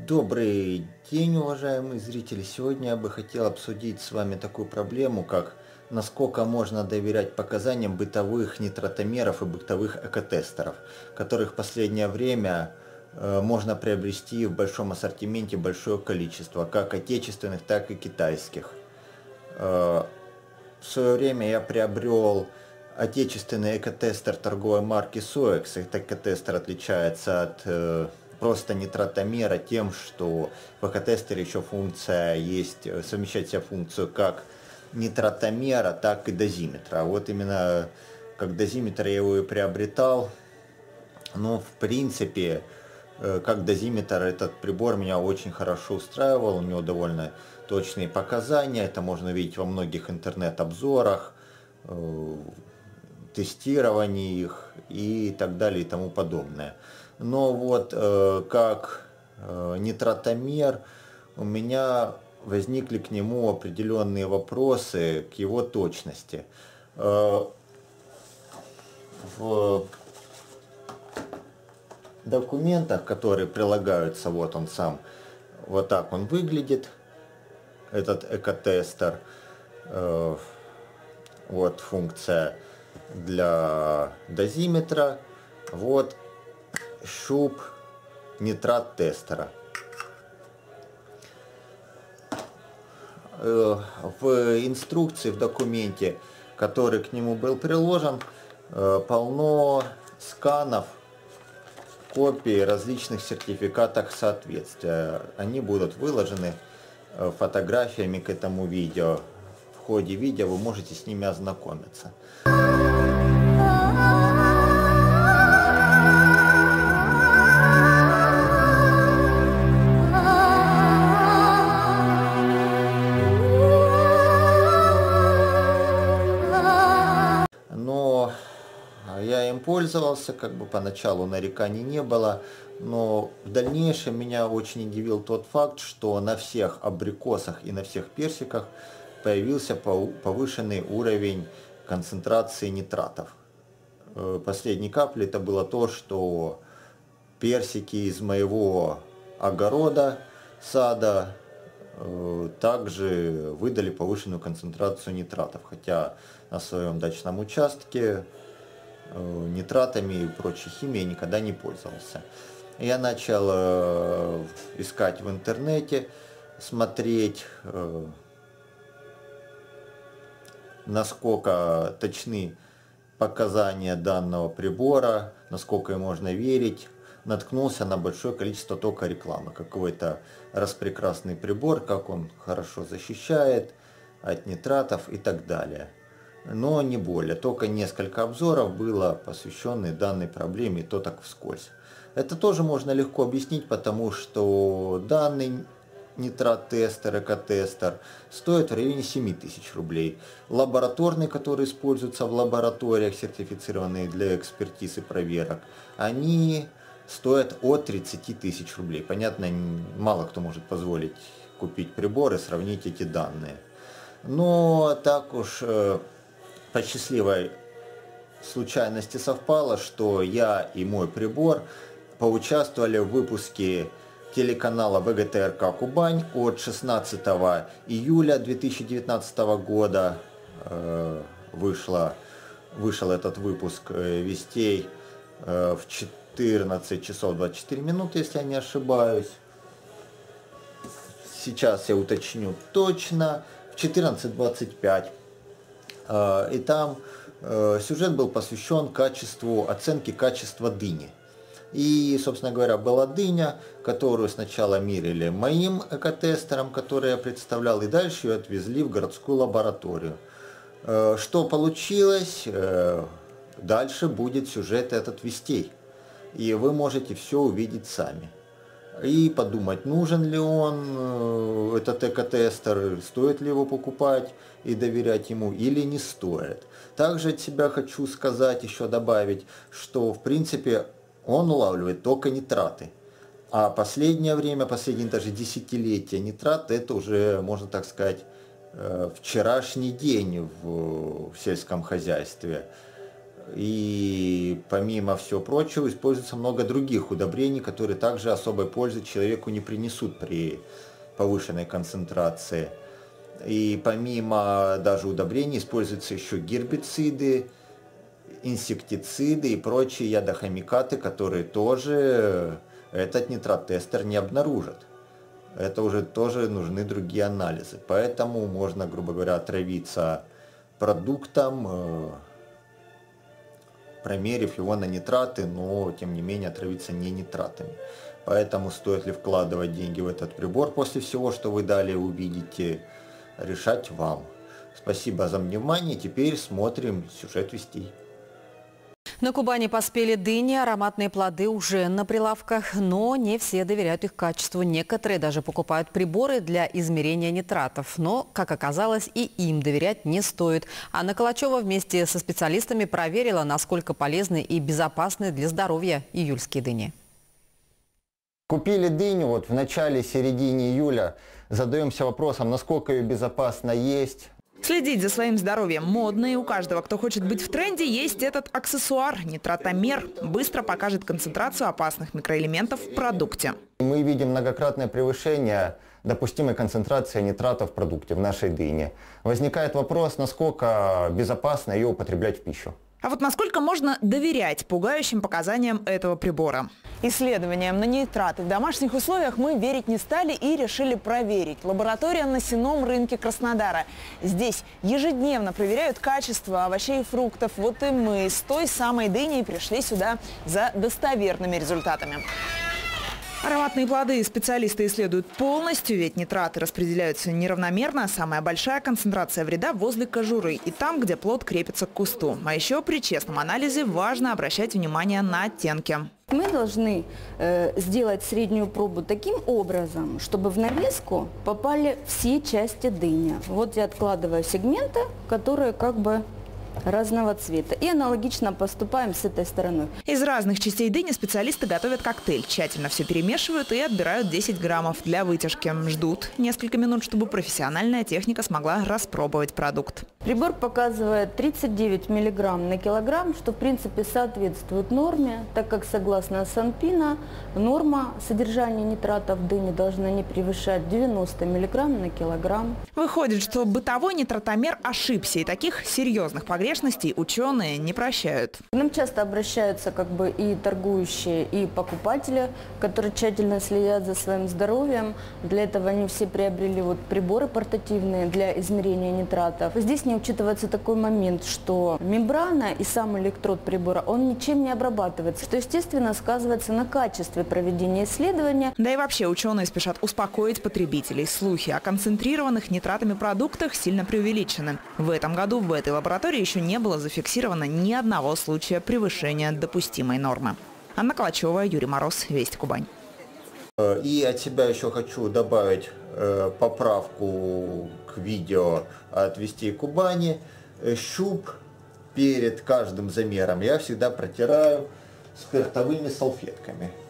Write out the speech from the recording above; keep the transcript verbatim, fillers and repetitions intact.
Добрый день, уважаемые зрители! Сегодня я бы хотел обсудить с вами такую проблему, как насколько можно доверять показаниям бытовых нитротомеров и бытовых экотестеров, которых в последнее время э, можно приобрести в большом ассортименте большое количество, как отечественных, так и китайских. Э, в свое время я приобрел отечественный экотестер торговой марки Soex. Этот экотестер отличается от э, просто нитротомера тем, что в экотестере еще функция есть, совмещать в себя функцию как нитротомера, так и дозиметра. Вот именно как дозиметр я его и приобретал. Но в принципе, как дозиметр, этот прибор меня очень хорошо устраивал. У него довольно точные показания. Это можно видеть во многих интернет-обзорах, тестировании их и так далее и тому подобное. Но вот э, как э, нитротомер у меня возникли к нему определенные вопросы, к его точности. Э, в документах, которые прилагаются, вот он сам, вот так он выглядит, этот экотестер. Э, вот функция для дозиметра. Вот щуп нитрат тестера. В инструкции, в документе, который к нему был приложен, полно сканов, копий различных сертификатов соответствия. Они будут выложены фотографиями к этому видео. В ходе видео вы можете с ними ознакомиться. Но я им пользовался, как бы поначалу нареканий не было, но в дальнейшем меня очень удивил тот факт, что на всех абрикосах и на всех персиках появился повышенный уровень концентрации нитратов. Последней каплей это было то, что персики из моего огорода, сада, также выдали повышенную концентрацию нитратов, хотя на своем дачном участке нитратами и прочей химией никогда не пользовался. Я начал искать в интернете, смотреть, насколько точны показания данного прибора, насколько им можно верить. Наткнулся на большое количество только рекламы. Какой-то распрекрасный прибор, как он хорошо защищает от нитратов и так далее. Но не более. Только несколько обзоров было посвященных данной проблеме, и то так вскользь. Это тоже можно легко объяснить, потому что данный нитрат-тестер, экотестер стоит в районе семи тысяч рублей. Лабораторные, которые используются в лабораториях, сертифицированные для экспертиз и проверок, они стоят от тридцати тысяч рублей. Понятно, мало кто может позволить купить прибор и сравнить эти данные. Но так уж э, по счастливой случайности совпало, что я и мой прибор поучаствовали в выпуске телеканала вэ гэ тэ эр ка Кубань от шестнадцатого июля две тысячи девятнадцатого года. Э, вышло, вышел этот выпуск э, вестей э, в четырнадцать часов двадцать четыре минуты, если я не ошибаюсь. Сейчас я уточню точно. В четырнадцать двадцать пять. Э, и там э, сюжет был посвящен качеству, оценке качества дыни. И, собственно говоря, была дыня, которую сначала мерили моим экотестером, который я представлял, и дальше ее отвезли в городскую лабораторию. Что получилось? Дальше будет сюжет этот вестей. И вы можете все увидеть сами. И подумать, нужен ли он, этот экотестер, стоит ли его покупать и доверять ему, или не стоит. Также от себя хочу сказать, еще добавить, что в принципе он улавливает только нитраты. А последнее время, последние даже десятилетия, нитраты это уже, можно так сказать, вчерашний день в, в сельском хозяйстве. И помимо всего прочего используется много других удобрений, которые также особой пользы человеку не принесут при повышенной концентрации. И помимо даже удобрений используются еще гербициды, инсектициды и прочие ядохимикаты, которые тоже этот нитрат-тестер не обнаружит. Это уже тоже нужны другие анализы. Поэтому можно, грубо говоря, отравиться продуктом, промерив его на нитраты, но тем не менее отравиться не нитратами. Поэтому стоит ли вкладывать деньги в этот прибор после всего, что вы далее увидите, решать вам. Спасибо за внимание. Теперь смотрим сюжет вестей. На Кубани поспели дыни, ароматные плоды уже на прилавках, но не все доверяют их качеству. Некоторые даже покупают приборы для измерения нитратов. Но, как оказалось, и им доверять не стоит. Анна Калачева вместе со специалистами проверила, насколько полезны и безопасны для здоровья июльские дыни. Купили дыню вот в начале-середине июля. Задаемся вопросом, насколько ее безопасно есть. Следить за своим здоровьем модно, и у каждого, кто хочет быть в тренде, есть этот аксессуар – нитратомер. Быстро покажет концентрацию опасных микроэлементов в продукте. Мы видим многократное превышение допустимой концентрации нитратов в продукте, в нашей дыне. Возникает вопрос, насколько безопасно ее употреблять в пищу. А вот насколько можно доверять пугающим показаниям этого прибора? Исследованиям на нитраты в домашних условиях мы верить не стали и решили проверить. Лаборатория на сенном рынке Краснодара. Здесь ежедневно проверяют качество овощей и фруктов. Вот и мы с той самой дыней пришли сюда за достоверными результатами. Ароматные плоды специалисты исследуют полностью, ведь нитраты распределяются неравномерно. Самая большая концентрация вреда возле кожуры и там, где плод крепится к кусту. А еще при честном анализе важно обращать внимание на оттенки. Мы должны э, сделать среднюю пробу таким образом, чтобы в навеску попали все части дыни. Вот я откладываю сегменты, которые как бы разного цвета. И аналогично поступаем с этой стороной. Из разных частей дыни специалисты готовят коктейль. Тщательно все перемешивают и отбирают десять граммов для вытяжки. Ждут несколько минут, чтобы профессиональная техника смогла распробовать продукт. Прибор показывает тридцать девять миллиграмм на килограмм, что в принципе соответствует норме, так как согласно Санпина норма содержания нитратов в дыне должна не превышать девяносто миллиграмм на килограмм. Выходит, что бытовой нитратомер ошибся, и таких серьезных погрешностей ученые не прощают. К нам часто обращаются как бы и торгующие, и покупатели, которые тщательно следят за своим здоровьем. Для этого они все приобрели вот приборы портативные для измерения нитратов. Здесь не учитывается такой момент, что мембрана и сам электрод прибора, он ничем не обрабатывается, что, естественно, сказывается на качестве проведения исследования. Да и вообще ученые спешат успокоить потребителей. Слухи о концентрированных нитратами продуктах сильно преувеличены. В этом году в этой лаборатории еще не было зафиксировано ни одного случая превышения допустимой нормы. Анна Калачева, Юрий Мороз, Вести Кубань. И от себя еще хочу добавить э, поправку к видео от Вестей Кубани. Щуп перед каждым замером я всегда протираю спиртовыми салфетками.